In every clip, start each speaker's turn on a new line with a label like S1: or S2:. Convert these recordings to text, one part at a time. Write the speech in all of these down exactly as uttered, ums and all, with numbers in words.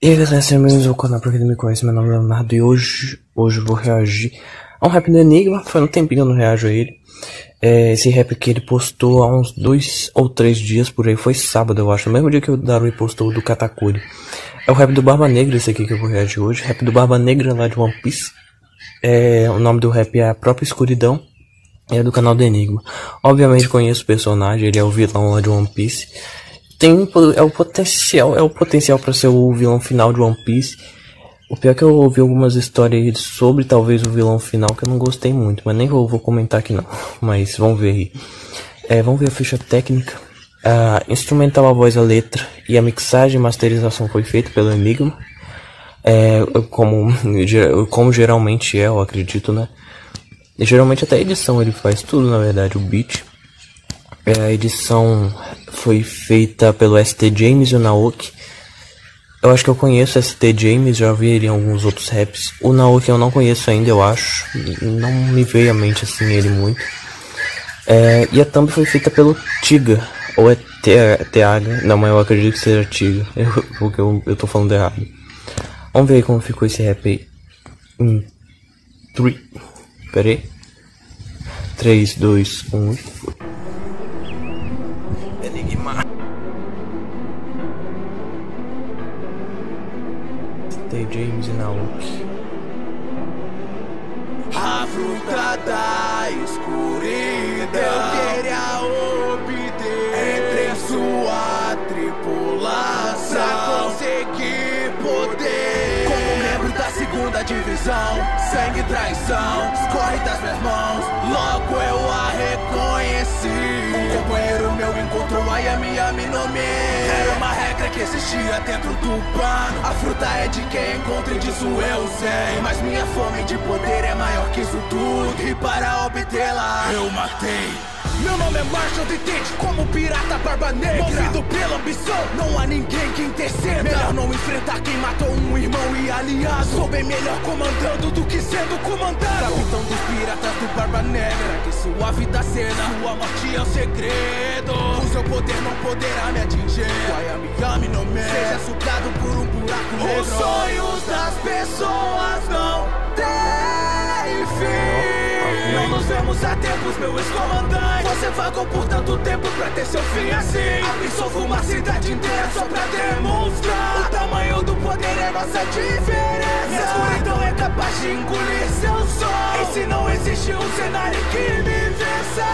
S1: E aí galera, sejam bem-vindos ao canal, pra quem não me conhece, meu nome é Leonardo e hoje, hoje eu vou reagir a um rap do Enigma. Faz um tempinho que eu não reajo a ele. É, esse rap que ele postou há uns dois ou três dias por aí, foi sábado eu acho, no mesmo dia que o Darui postou o do Katakuri. É o rap do Barba Negra esse aqui que eu vou reagir hoje, rap do Barba Negra lá de One Piece. É, o nome do rap é A Própria Escuridão, é do canal do Enigma. Obviamente conheço o personagem, ele é o vilão lá de One Piece. Tem é o potencial, é o potencial para ser o vilão final de One Piece. O pior é que eu ouvi algumas histórias sobre talvez o vilão final que eu não gostei muito, mas nem vou, vou comentar aqui não. Mas vamos ver aí. É, vamos ver a ficha técnica. A instrumental, a voz, a letra e a mixagem e masterização foi feita pelo Enigma. É, como, como geralmente é, eu acredito, né? E geralmente até a edição ele faz tudo, na verdade, o beat. É, a edição foi feita pelo S T James e o Naoki. Eu acho que eu conheço o S T James, já vi ele em alguns outros raps. O Naoki eu não conheço ainda, eu acho. Não me veio à mente assim ele muito. É, e a thumb foi feita pelo Tiga. Ou é T H? Não, mas eu acredito que seja Tiga. Eu, porque eu, eu tô falando errado. Vamos ver como ficou esse rap aí. Um, três. Pera aí. três, dois, um e foi. Enigma. T. James e Naoki.
S2: A fruta da escuridão eu queria obter entre sua tripulação pra conseguir poder. Como membro da segunda divisão, sangue e traição escorre das minhas mãos, logo eu a reconheci. Um companheiro meu encontrou a Yami Yami no Mi. Era uma regra que existia dentro do pano. A fruta é de quem encontra e disso eu sei. Mas minha fome de poder é maior que isso tudo, e para obtê-la eu matei. Meu nome é Marshall D. Tate, como pirata Barba Negra. Movido pela ambição, não há ninguém que interceda. Melhor não enfrentar quem matou um irmão e aliado. Sou bem melhor comandando do que sendo comandado. Capitão dos piratas do Barba Negra, que sua vida cena, sua morte é o segredo. O seu poder não poderá me atingir. Yami Yami no Me, seja sugado por um buraco negro. Os sonhos das pessoas não têm fim. Não nos vemos há tempos, meu ex-comandante. Você vagou por tanto tempo pra ter seu fim assim. Absolvo uma cidade inteira só pra demonstrar o tamanho do poder é nossa diferença. E a escuridão é capaz de engolir seu sol. E se não existe um cenário que me vença,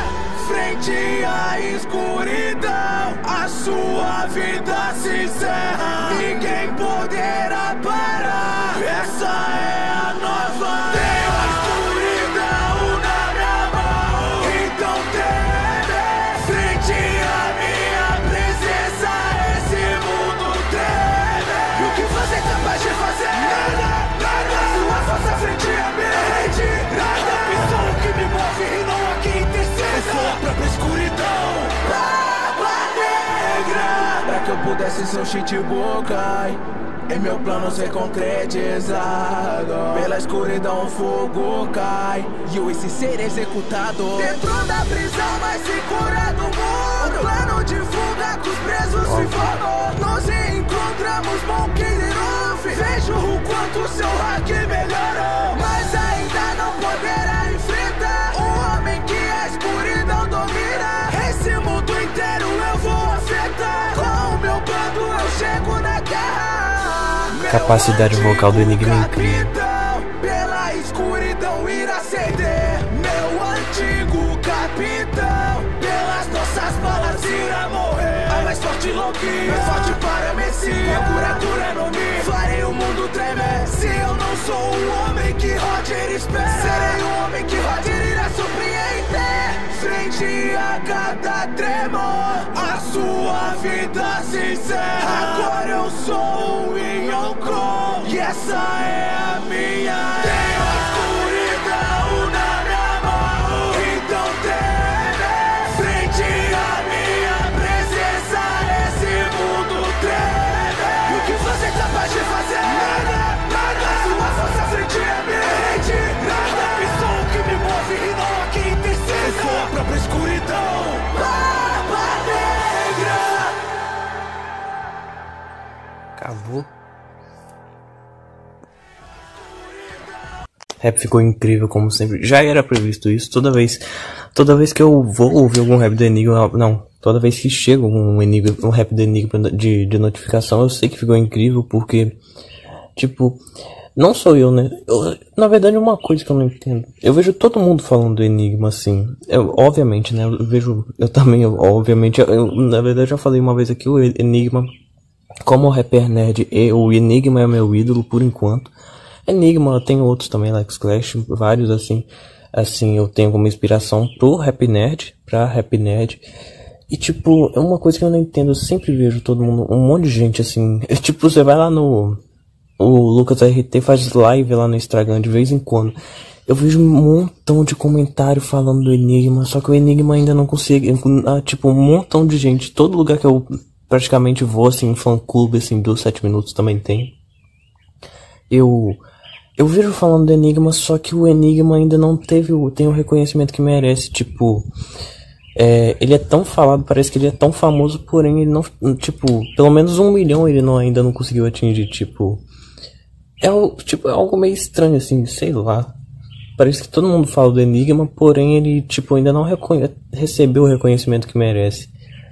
S2: frente à escuridão, a sua vida se encerra. Ninguém poderá parar. Essa é a nova era. A escuridão na minha mão, então treme. Frente à minha presença, esse mundo treme. E o que você é capaz de fazer? Nada, nada. Sua força frente à minha rede, nada. A ambição que me move e não há quem interceda. Eu sou a própria escuridão, Barba Negra. Pra que eu pudesse ser um Shichibukai e meu plano ser concretizado, pela escuridão o fogo cai e o esse ser executado dentro da prisão mais segura do mundo. O plano de fuga que os presos se formam. Nos encontramos Monkey e Luffy. Vejo o quanto seu hack melhorou, mas ainda não poderá enfrentar o homem que a escuridão domina. Esse mundo inteiro eu vou afetar. Com o meu bando eu chego na guerra.
S1: Capacidade vocal do Enigma é incrível.
S2: Pela escuridão irá ceder. Meu antigo capitão, pelas nossas balas irá morrer. A mais forte Loki, mais forte para Messias. Cura, cura no Mi, farei o mundo tremer. Se eu não sou o homem que Roger espera, serei o homem que Roger irá surpreender. Frente a cada tremor, a sua vida se encerra. Agora eu sou o Yonkou, e essa é a minha. Tenho a escuridão na minha mão, então treme. Frente à minha presença, esse mundo treme. E o que você é capaz de fazer? Nada, nada. Sua força frente à minha rede, nada. A ambição que me move e não há quem interceda. Eu sou a própria escuridão, Barba Negra.
S1: Acabou. rap ficou incrível como sempre. Já era previsto isso. Toda vez, toda vez que eu vou ouvir algum rap do Enigma, não, toda vez que chega um Enigma, um rap do Enigma de, de notificação, eu sei que ficou incrível porque, tipo, não sou eu, né? Eu, na verdade, uma coisa que eu não entendo. Eu vejo todo mundo falando do Enigma, assim. Eu, obviamente, né? Eu vejo. Eu também, eu, obviamente. Eu, na verdade, já falei uma vez aqui: o Enigma, como rapper nerd, e, o Enigma é meu ídolo por enquanto. Enigma, tem outros também, Alex Clash, vários, assim. Assim, eu tenho como inspiração pro rap nerd, pra rap nerd. E, tipo, é uma coisa que eu não entendo. Eu sempre vejo todo mundo, um monte de gente, assim. É, tipo, você vai lá no. O Lucas R T faz live lá no Instagram de vez em quando. Eu vejo um montão de comentário falando do Enigma, só que o Enigma ainda não consegue. Ah, tipo, um montão de gente. Todo lugar que eu praticamente vou, assim, um fã clube, assim, dos sete minutos também tem. Eu. Eu vejo falando do Enigma, só que o Enigma ainda não teve o, tem o reconhecimento que merece. Tipo. É, ele é tão falado, parece que ele é tão famoso, porém ele não. Tipo, pelo menos um milhão ele não, ainda não conseguiu atingir, tipo. É, tipo, é algo meio estranho, assim, sei lá. Parece que todo mundo fala do Enigma, porém ele, tipo, ainda não recebeu o reconhecimento que merece.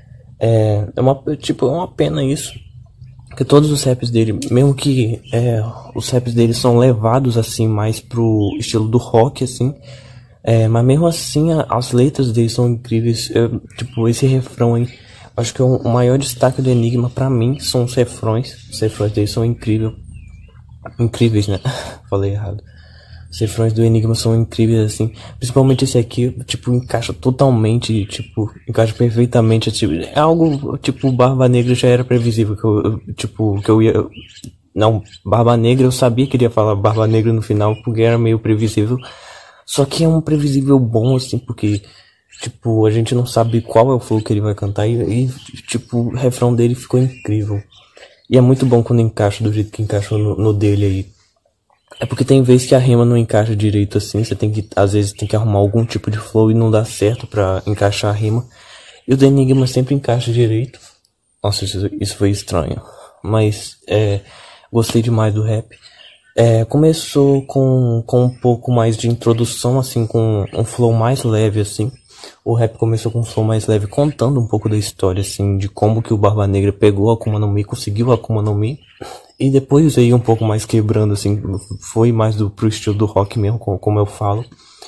S1: É, é uma, tipo, é uma pena isso. Porque todos os raps dele, mesmo que é, os raps dele são levados, assim, mais pro estilo do rock, assim. É, mas mesmo assim, a, as letras dele são incríveis. Eu, tipo, esse refrão aí, acho que é o, o maior destaque do Enigma pra mim são os refrões. Os refrões dele são incríveis. Incríveis, né? Falei errado. Os refrões do Enigma são incríveis, assim. Principalmente esse aqui, tipo, encaixa totalmente, tipo, encaixa perfeitamente. Tipo, é algo, tipo, Barba Negra já era previsível. Que eu, eu, tipo, que eu ia... Não, Barba Negra, eu sabia que ele ia falar Barba Negra no final, porque era meio previsível. Só que é um previsível bom, assim, porque, tipo, a gente não sabe qual é o flow que ele vai cantar. E, e tipo, o refrão dele ficou incrível. E é muito bom quando encaixa do jeito que encaixou no, no dele aí. É porque tem vezes que a rima não encaixa direito assim. Você tem que, às vezes, tem que arrumar algum tipo de flow e não dá certo pra encaixar a rima. E o do Enigma sempre encaixa direito. Nossa, isso, isso foi estranho. Mas, é, gostei demais do rap. É, começou com, com um pouco mais de introdução, assim, com um flow mais leve, assim. O rap começou com um flow mais leve, contando um pouco da história, assim, de como que o Barba Negra pegou a Akuma no Mi, conseguiu a Akuma no Mi. E depois aí um pouco mais quebrando, assim, foi mais do, pro estilo do rock mesmo, como, como eu falo.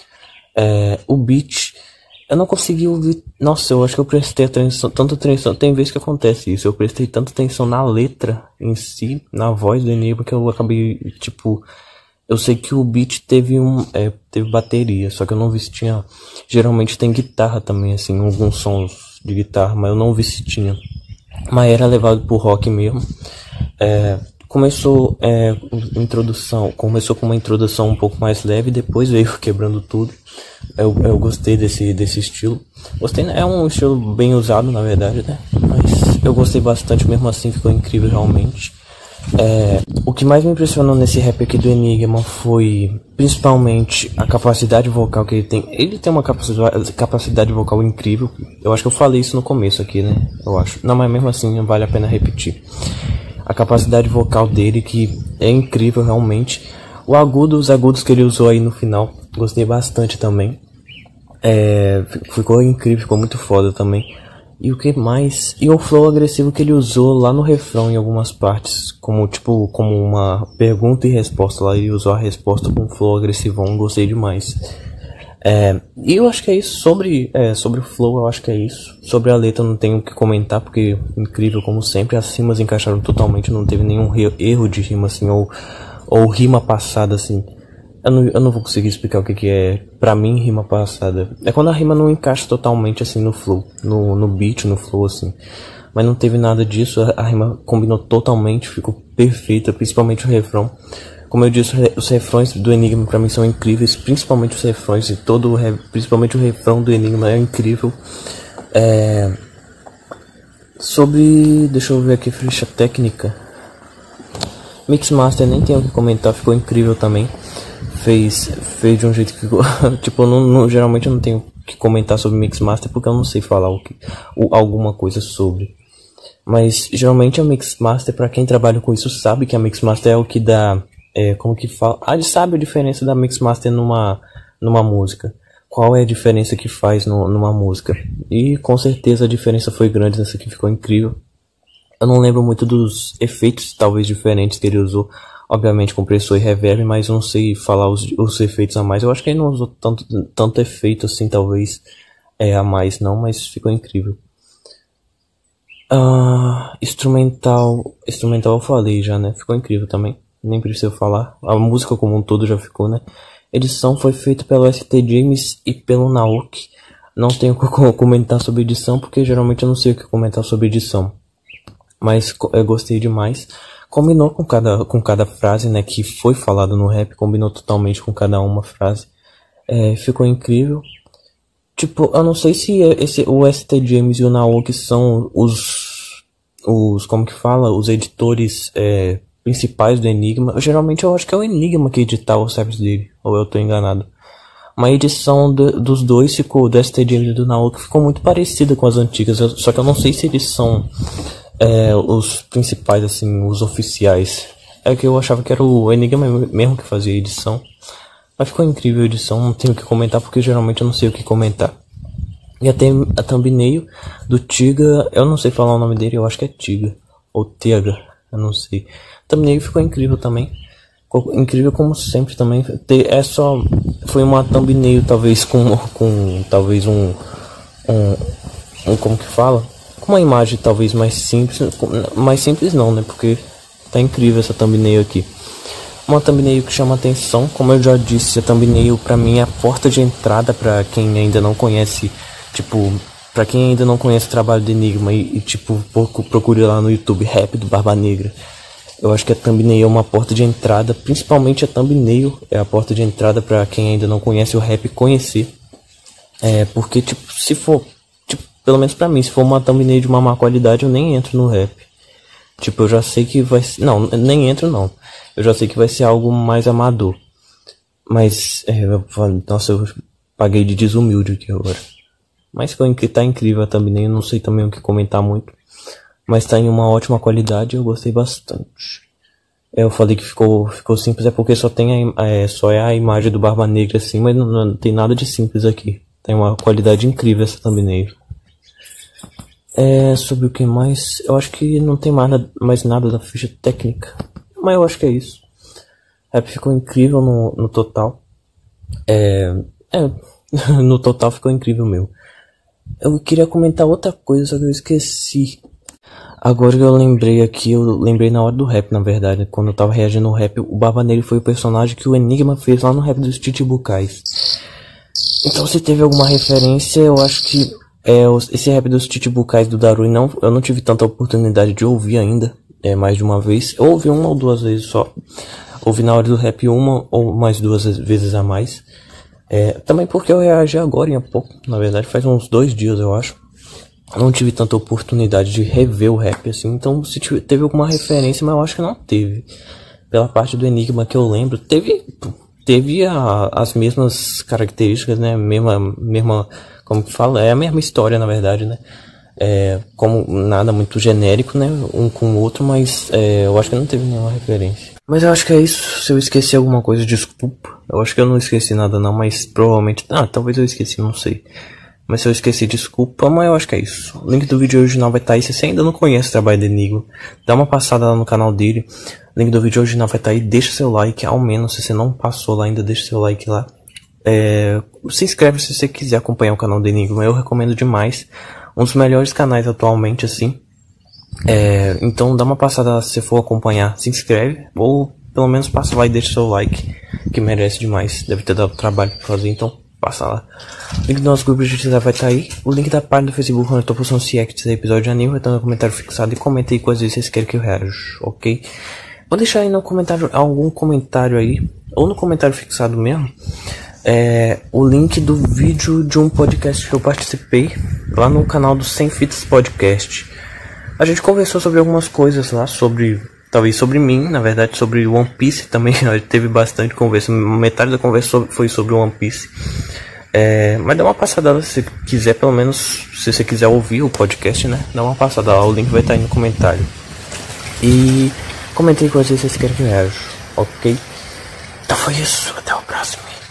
S1: É, o beat, eu não consegui ouvir, nossa, eu acho que eu prestei atenção, tanta atenção, tem vezes que acontece isso, eu prestei tanta atenção na letra em si, na voz do Enigma, que eu acabei, tipo... Eu sei que o beat teve um, é, teve bateria, só que eu não vi se tinha, geralmente tem guitarra também, assim, alguns sons de guitarra, mas eu não vi se tinha. Mas era levado pro rock mesmo. É, começou, é, introdução, começou com uma introdução um pouco mais leve, depois veio quebrando tudo. Eu, eu gostei desse, desse estilo. Gostei, né? É um estilo bem usado, na verdade, né? Mas eu gostei bastante, mesmo assim ficou incrível realmente. É, o que mais me impressionou nesse rap aqui do Enigma foi principalmente a capacidade vocal que ele tem. Ele tem uma capacidade, capacidade vocal incrível. Eu acho que eu falei isso no começo aqui, né? Eu acho. Não, mas mesmo assim vale a pena repetir. A capacidade vocal dele que é incrível realmente. O agudo, os agudos que ele usou aí no final, gostei bastante também. É, ficou incrível, ficou muito foda também. E o que mais? E o flow agressivo que ele usou lá no refrão em algumas partes, como tipo, como uma pergunta e resposta lá, ele usou a resposta com um flow agressivão, gostei demais. É, e eu acho que é isso, sobre, é, sobre o flow eu acho que é isso. Sobre a letra não tenho o que comentar, porque incrível como sempre, as rimas encaixaram totalmente, não teve nenhum erro de rima assim, ou, ou rima passada assim. Eu não, eu não vou conseguir explicar o que, que é, pra mim, rima passada. É quando a rima não encaixa totalmente, assim, no flow, no, no beat, no flow, assim. Mas não teve nada disso, a, a rima combinou totalmente, ficou perfeita, principalmente o refrão. Como eu disse, os refrões do Enigma pra mim são incríveis, principalmente os refrões, e todo o, principalmente o refrão do Enigma é incrível. É... Sobre, deixa eu ver aqui, ficha técnica. Mixmaster nem tenho o que comentar, ficou incrível também. Fez, fez de um jeito que, tipo, eu não, não, geralmente eu não tenho que comentar sobre Mixmaster porque eu não sei falar o que, o, alguma coisa sobre. Mas geralmente a Mixmaster, pra quem trabalha com isso, sabe que a Mixmaster é o que dá, é, como que fala, ah, ele sabe a diferença da Mixmaster numa, numa música. Qual é a diferença que faz no, numa música? E com certeza a diferença foi grande, nessa aqui ficou incrível. Eu não lembro muito dos efeitos, talvez diferentes, que ele usou. Obviamente compressor e reverb, mas eu não sei falar os, os efeitos a mais. Eu acho que ele não usou tanto, tanto efeito assim, talvez é, a mais não, mas ficou incrível. Uh, instrumental, instrumental eu falei já, né? Ficou incrível também, nem preciso falar. A música como um todo já ficou, né? Edição foi feita pelo S T James e pelo Naoki. Não tenho o que comentar sobre edição, porque geralmente eu não sei o que comentar sobre edição. Mas eu gostei demais. Combinou com cada, com cada frase, né, que foi falado no rap. Combinou totalmente com cada uma frase. É, ficou incrível. Tipo, eu não sei se esse, o S T James e o Naoki são os, os como que fala, os editores é, principais do Enigma. Geralmente eu acho que é o Enigma que edita os raps dele, ou eu tô enganado. Uma edição do, dos dois ficou, do S T James e do Naoki, ficou muito parecida com as antigas. Eu, só que eu não sei se eles são é, os principais, assim, os oficiais. É que eu achava que era o Enigma mesmo que fazia a edição. Mas ficou incrível a edição, não tenho o que comentar porque geralmente eu não sei o que comentar. E até a thumbnail do Tiga, eu não sei falar o nome dele, eu acho que é Tiga, ou Tega, eu não sei. A thumbnail ficou incrível também, ficou incrível como sempre também. É só, foi uma thumbnail talvez com, com talvez um, um, um, como que fala? Com uma imagem talvez mais simples, mais simples não, né, porque tá incrível essa thumbnail aqui. Uma thumbnail que chama atenção, como eu já disse, a thumbnail pra mim é a porta de entrada pra quem ainda não conhece, tipo, pra quem ainda não conhece o trabalho do Enigma e, e tipo, procure lá no YouTube, Rap do Barba Negra. Eu acho que a thumbnail é uma porta de entrada, principalmente a thumbnail é a porta de entrada pra quem ainda não conhece o rap conhecer. É, porque, tipo, se for, tipo, pelo menos pra mim, se for uma thumbnail de uma má qualidade, eu nem entro no rap. Tipo, eu já sei que vai ser, não, nem entro não. Eu já sei que vai ser algo mais amador. Mas, é, eu falo, nossa, eu paguei de desumilde aqui agora. Mas tá incrível a thumbnail, não sei também o que comentar muito. Mas tá em uma ótima qualidade e eu gostei bastante. É, eu falei que ficou, ficou simples, é porque só tem a, é, só é a imagem do Barba Negra assim, mas não, não tem nada de simples aqui. Tem uma qualidade incrível essa thumbnail. É, sobre o que mais? Eu acho que não tem mais nada, mais nada da ficha técnica. Mas eu acho que é isso. O rap ficou incrível no, no total. É, é, no total ficou incrível mesmo. Eu queria comentar outra coisa, só que eu esqueci. Agora que eu lembrei aqui, eu lembrei na hora do rap, na verdade. Quando eu tava reagindo ao rap, o Barba Negra foi o personagem que o Enigma fez lá no rap dos Chichibukais. Então se teve alguma referência, eu acho que é, esse rap dos Chichibukais do Darui, não, eu não tive tanta oportunidade de ouvir ainda. É, mais de uma vez. Eu ouvi uma ou duas vezes só. Ouvi na hora do rap uma ou mais duas vezes a mais. É, também porque eu reagi agora há pouco. Na verdade faz uns dois dias eu acho. Não tive tanta oportunidade de rever o rap assim. Então se teve alguma referência, mas eu acho que não teve. Pela parte do Enigma que eu lembro. Teve, teve a, as mesmas características, né? Mesma, mesma, como que fala? É a mesma história na verdade, né? É, como nada muito genérico, né, um com o outro, mas é, eu acho que não teve nenhuma referência. Mas eu acho que é isso. Se eu esqueci alguma coisa, desculpa. Eu acho que eu não esqueci nada não, mas provavelmente, ah, talvez eu esqueci, não sei. Mas se eu esqueci, desculpa, mas eu acho que é isso. O link do vídeo original vai estar aí. Se você ainda não conhece o trabalho do Enigma, dá uma passada lá no canal dele. O link do vídeo original vai estar aí. Deixa seu like, ao menos se você não passou lá ainda, deixa seu like lá. É, se inscreve se você quiser acompanhar o canal do Enigma, eu recomendo demais. Um dos melhores canais atualmente, assim. É, então dá uma passada se você for acompanhar, se inscreve. Ou pelo menos passa lá e deixa seu like, que merece demais. Deve ter dado trabalho pra fazer, então passa lá. O link do nosso grupo de utilidade vai estar aí. O link da página do Facebook, onde eu tô postando reacts desse episódio de anime, vai estar no comentário fixado. E comenta aí quais vezes vocês querem que eu reaja, ok? Vou deixar aí no comentário, algum comentário aí, ou no comentário fixado mesmo. É, o link do vídeo de um podcast que eu participei lá no canal do Sem Fitas Podcast. A gente conversou sobre algumas coisas lá, sobre, talvez sobre mim, na verdade sobre One Piece também. Teve bastante conversa, metade da conversa foi sobre One Piece. É, mas dá uma passada lá se você quiser, pelo menos se você quiser ouvir o podcast, né? Dá uma passada lá, o link vai estar aí no comentário. E comentei com vocês se vocês querem que eu reaja. ok? Então foi isso, até o próximo.